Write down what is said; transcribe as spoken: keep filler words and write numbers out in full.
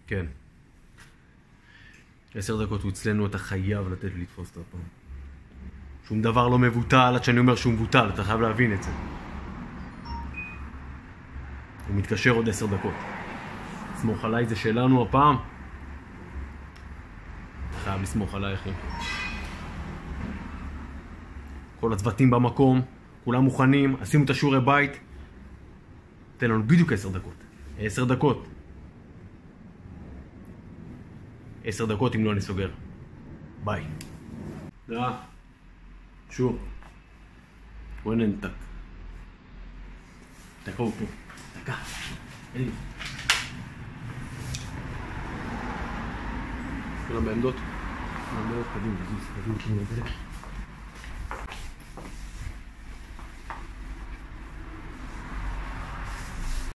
כן. עשר דקות הוא אצלנו, אתה חייב לתת לי לתפוס את הפעם. שום דבר לא מבוטל, עד שאני אומר שהוא מבוטל, אתה חייב להבין את זה. הוא מתקשר עוד עשר דקות. סמוך עליי, זה שלנו הפעם. אתה חייב לסמוך עליי, אחי. כל הצוותים במקום, כולם מוכנים, עשינו את השיעורי בית. תן לנו בדיוק עשר דקות. עשר דקות. עשר דקות אם לא אני סוגר. ביי. דה. שוב. בואי ננתק. תקע אותו. תקע. אין לי. כולם בעמדות. בעמדות, קדימה, קדימה, קדימה, קדימה.